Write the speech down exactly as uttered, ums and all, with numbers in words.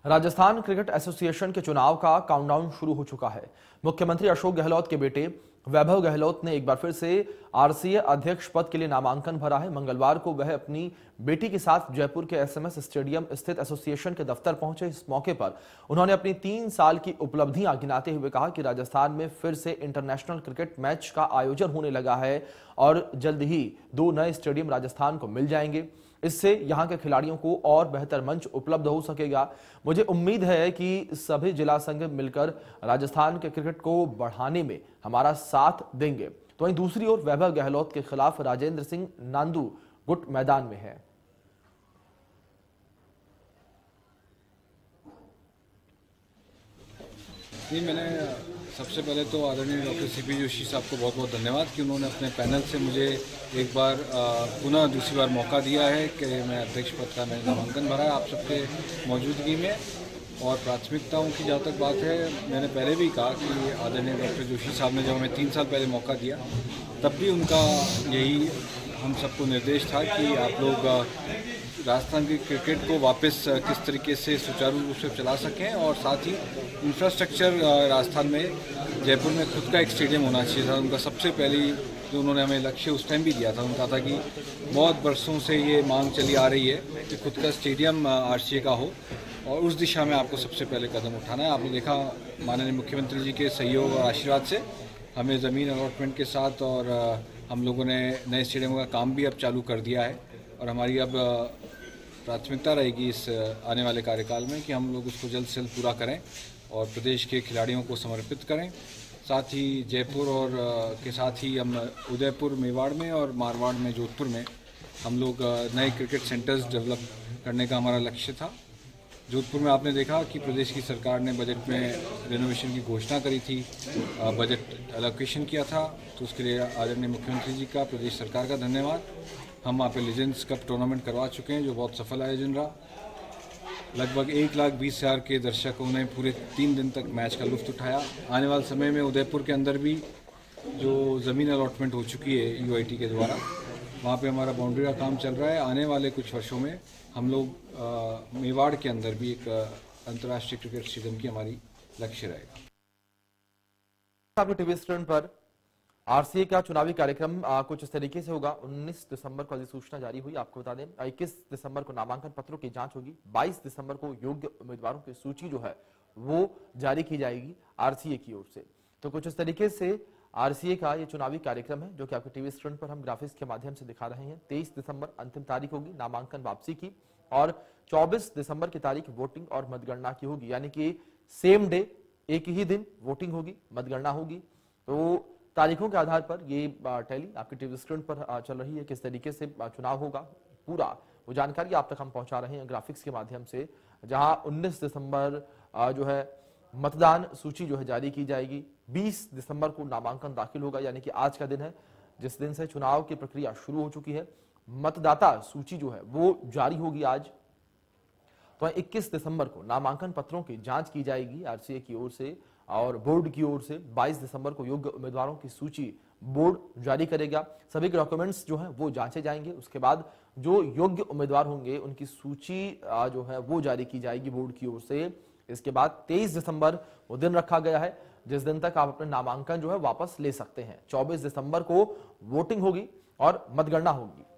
Rajasthan cricket association के चुनाव का काउंटडाउन शुरू हो चुका है। मुख्यमंत्री अशोक गहलोत के बेटे वैभव गहलोत ने एक बार फिर से आरसीए अध्यक्ष पद के लिए नामांकन भरा है। मंगलवार को वह अपनी बेटी के साथ जयपुर के एसएमएस स्टेडियम स्थित एसोसिएशन के दफ्तर पहुंचे। इस मौके पर उन्होंने अपनी तीन साल की उपलब्धियां गिनाते हुए कहा कि राजस्थान में फिर से इंटरनेशनल क्रिकेट मैच का आयोजन होने लगा है और जल्द ही दो नए स्टेडियम राजस्थान को मिल जाएंगे। इससे यहां के खिलाड़ियों को और बेहतर मंच उपलब्ध हो सकेगा। मुझे उम्मीद है कि सभी जिला संघ मिलकर राजस्थान के क्रिकेट को बढ़ाने में हमारा साथ देंगे। तो वहीं दूसरी ओर वैभव गहलोत के खिलाफ राजेंद्र सिंह नांदू गुट मैदान में है। जी, मैंने सबसे पहले तो आदरणीय डॉक्टर सी पी जोशी साहब को बहुत बहुत धन्यवाद कि उन्होंने अपने पैनल से मुझे एक बार पुनः दूसरी बार मौका दिया है कि मैं अध्यक्ष पद का मैंने नामांकन भरा है आप सबके मौजूदगी में। और प्राथमिकताओं की जहाँ तक बात है, मैंने पहले भी कहा कि आदरणीय डॉक्टर जोशी साहब ने जब हमें तीन साल पहले मौका दिया तब भी उनका यही हम सबको निर्देश था कि आप लोग राजस्थान की क्रिकेट को वापस किस तरीके से सुचारू रूप से चला सकें और साथ ही इंफ्रास्ट्रक्चर राजस्थान में जयपुर में खुद का एक स्टेडियम होना चाहिए था। उनका सबसे पहली जो उन्होंने हमें लक्ष्य उस टाइम भी दिया था, उनका था कि बहुत बरसों से ये मांग चली आ रही है कि खुद का स्टेडियम आरसीए का हो और उस दिशा में आपको सबसे पहले कदम उठाना है। आपने देखा माननीय मुख्यमंत्री जी के सहयोग और आशीर्वाद से हमें ज़मीन अलॉटमेंट के साथ और हम लोगों ने नए स्टेडियम का काम भी अब चालू कर दिया है और हमारी अब प्राथमिकता रहेगी इस आने वाले कार्यकाल में कि हम लोग उसको जल्द से जल्द पूरा करें और प्रदेश के खिलाड़ियों को समर्पित करें। साथ ही जयपुर और के साथ ही हम उदयपुर मेवाड़ में और मारवाड़ में जोधपुर में हम लोग नए क्रिकेट सेंटर्स डेवलप करने का हमारा लक्ष्य था। जोधपुर में आपने देखा कि प्रदेश की सरकार ने बजट में रेनोवेशन की घोषणा करी थी, बजट एलोकेशन किया था, तो उसके लिए आदरणीय मुख्यमंत्री जी का, प्रदेश सरकार का धन्यवाद। हम वहाँ पे लेजेंड्स कप टूर्नामेंट करवा चुके हैं जो बहुत सफल आयोजन रहा। लगभग एक लाख बीस हज़ार के दर्शकों ने पूरे तीन दिन तक मैच का लुत्फ उठाया। आने वाले समय में उदयपुर के अंदर भी जो ज़मीन अलॉटमेंट हो चुकी है यूआईटी के द्वारा, वहाँ पे हमारा बाउंड्री का काम चल रहा है। आने वाले कुछ वर्षों में हम लोग मेवाड़ के अंदर भी एक अंतर्राष्ट्रीय क्रिकेट स्टेडियम की हमारी लक्ष्य रहेगा। आपके टीवी स्क्रीन पर आरसीए का चुनावी कार्यक्रम आ, कुछ इस तरीके से होगा। उन्नीस दिसंबर को अधिसूचना जारी हुई, आपको बता दें। इक्कीस दिसंबर को नामांकन पत्रों की जांच होगी। बाईस दिसंबर को योग्य उम्मीदवारों की सूची जो है वो जारी की जाएगी आरसीए की ओर से। तो कुछ इस तरीके से आरसीए का ये चुनावी कार्यक्रम है जो कि आपके टीवी स्क्रीन पर हम ग्राफिक्स के माध्यम से दिखा रहे हैं। तेईस दिसंबर अंतिम तारीख होगी नामांकन वापसी की और चौबीस दिसंबर की तारीख वोटिंग और मतगणना की होगी, यानी कि सेम डे, एक ही दिन वोटिंग होगी, मतगणना होगी। तो तारीखों के आधार पर ये टैली आपकी टीवी स्क्रीन पर चल रही है, किस तरीके से चुनाव होगा पूरा वो जानकारी आप तक हम पहुंचा रहे हैं ग्राफिक्स के माध्यम से। जहां उन्नीस दिसंबर जो है मतदान सूची जो है जारी की जाएगी। बीस दिसंबर को नामांकन दाखिल होगा, यानी कि आज का दिन है जिस दिन से चुनाव की प्रक्रिया शुरू हो चुकी है। मतदाता सूची जो है वो जारी होगी आज। तो इक्कीस दिसंबर को नामांकन पत्रों की जांच की जाएगी आरसीए की ओर से और बोर्ड की ओर से। बाईस दिसंबर को योग्य उम्मीदवारों की सूची बोर्ड जारी करेगा। सभी के डॉक्यूमेंट्स जो हैं वो जांचे जाएंगे। उसके बाद जो योग्य उम्मीदवार होंगे उनकी सूची जो है वो जारी की जाएगी बोर्ड की ओर से। इसके बाद तेईस दिसंबर वो दिन रखा गया है जिस दिन तक आप अपने नामांकन जो है वापस ले सकते हैं। चौबीस दिसंबर को वोटिंग होगी और मतगणना होगी।